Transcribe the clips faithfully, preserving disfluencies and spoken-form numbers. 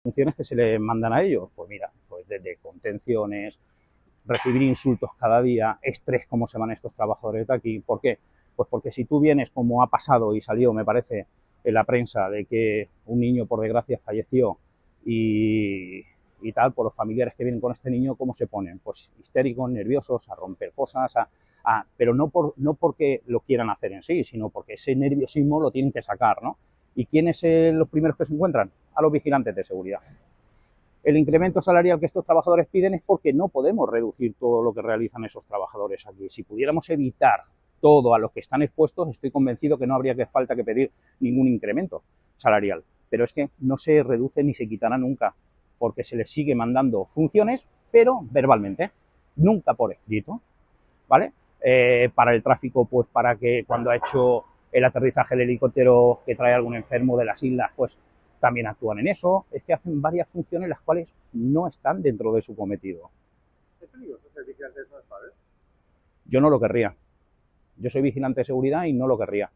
funciones que se le mandan a ellos, pues mira, pues desde contenciones, recibir insultos cada día, estrés, como se van estos trabajadores de aquí. ¿Por qué? Pues porque si tú vienes, como ha pasado y salió, me parece, en la prensa, de que un niño, por desgracia, falleció y, y tal, por los familiares que vienen con este niño, ¿cómo se ponen? Pues histéricos, nerviosos, a romper cosas, a, a, pero no, por, no porque lo quieran hacer en sí, sino porque ese nerviosismo lo tienen que sacar, ¿no? ¿Y quiénes son los primeros que se encuentran? A los vigilantes de seguridad. El incremento salarial que estos trabajadores piden es porque no podemos reducir todo lo que realizan esos trabajadores aquí. Si pudiéramos evitar todo a lo que están expuestos, estoy convencido que no habría que falta que pedir ningún incremento salarial. Pero es que no se reduce ni se quitará nunca, porque se les sigue mandando funciones, pero verbalmente, nunca por escrito, ¿vale? Eh, para el tráfico, pues para que cuando ha hecho el aterrizaje del helicóptero que trae algún enfermo de las islas, pues también actúan en eso. Es que hacen varias funciones las cuales no están dentro de su cometido. ¿Es peligroso ser vigilante de esos padres? Yo no lo querría. Yo soy vigilante de seguridad y no lo querría.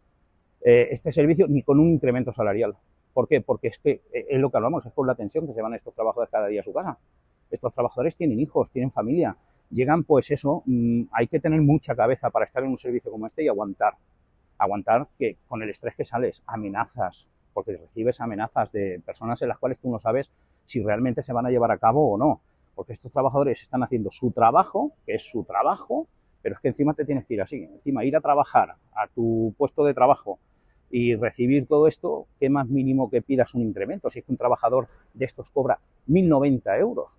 Eh, este servicio ni con un incremento salarial. ¿Por qué? Porque es que es lo que hablamos, es con la tensión que se van estos trabajadores cada día a su casa. Estos trabajadores tienen hijos, tienen familia, llegan, pues eso, mmm, hay que tener mucha cabeza para estar en un servicio como este y aguantar. Aguantar que con el estrés que sales, amenazas, porque recibes amenazas de personas en las cuales tú no sabes si realmente se van a llevar a cabo o no. Porque estos trabajadores están haciendo su trabajo, que es su trabajo, pero es que encima te tienes que ir así. Encima ir a trabajar a tu puesto de trabajo y recibir todo esto, ¿qué más mínimo que pidas un incremento? Si es que un trabajador de estos cobra mil noventa euros.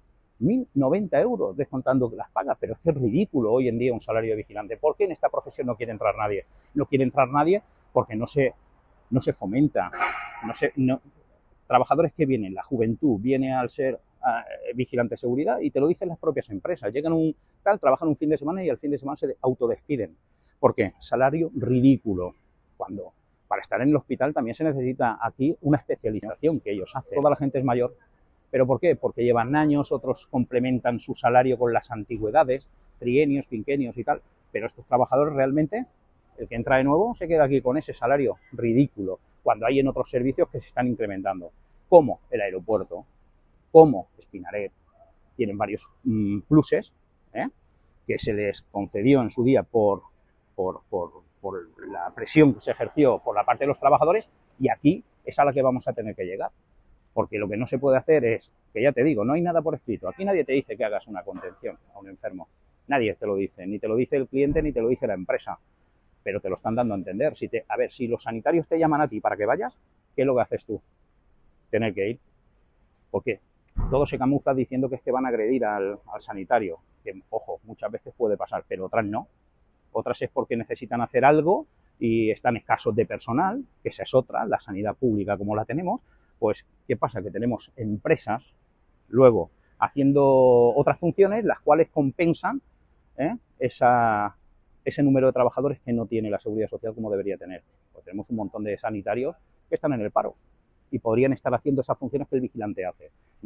mil noventa euros descontando las pagas, pero es que es ridículo hoy en día un salario de vigilante. ¿Por qué en esta profesión no quiere entrar nadie? No quiere entrar nadie porque no se, no se fomenta. No se, no, trabajadores que vienen, la juventud viene al ser uh, vigilante de seguridad y te lo dicen las propias empresas. Llegan un tal, trabajan un fin de semana y al fin de semana se autodespiden. ¿Por qué? Salario ridículo. Cuando para estar en el hospital también se necesita aquí una especialización que ellos hacen. Toda la gente es mayor. ¿Pero por qué? Porque llevan años, otros complementan su salario con las antigüedades, trienios, quinquenios y tal, pero estos trabajadores realmente, el que entra de nuevo se queda aquí con ese salario ridículo, cuando hay en otros servicios que se están incrementando, como el aeropuerto, como Spinaret, tienen varios mmm, pluses, ¿eh? que se les concedió en su día por, por, por, por la presión que se ejerció por la parte de los trabajadores, y aquí es a la que vamos a tener que llegar. Porque lo que no se puede hacer es, que ya te digo, no hay nada por escrito. Aquí nadie te dice que hagas una contención a un enfermo. Nadie te lo dice, ni te lo dice el cliente, ni te lo dice la empresa. Pero te lo están dando a entender. Si te, a ver, si los sanitarios te llaman a ti para que vayas, ¿qué es lo que haces tú? Tener que ir. ¿Por qué? Todo se camufla diciendo que es que van a agredir al, al sanitario. Que, ojo, muchas veces puede pasar, pero otras no. Otras es porque necesitan hacer algo y están escasos de personal, que esa es otra, la sanidad pública como la tenemos. Pues, ¿qué pasa? Que tenemos empresas, luego, haciendo otras funciones, las cuales compensan ¿eh? esa, ese número de trabajadores que no tiene la Seguridad Social como debería tener. Pues tenemos un montón de sanitarios que están en el paro y podrían estar haciendo esas funciones que el vigilante hace.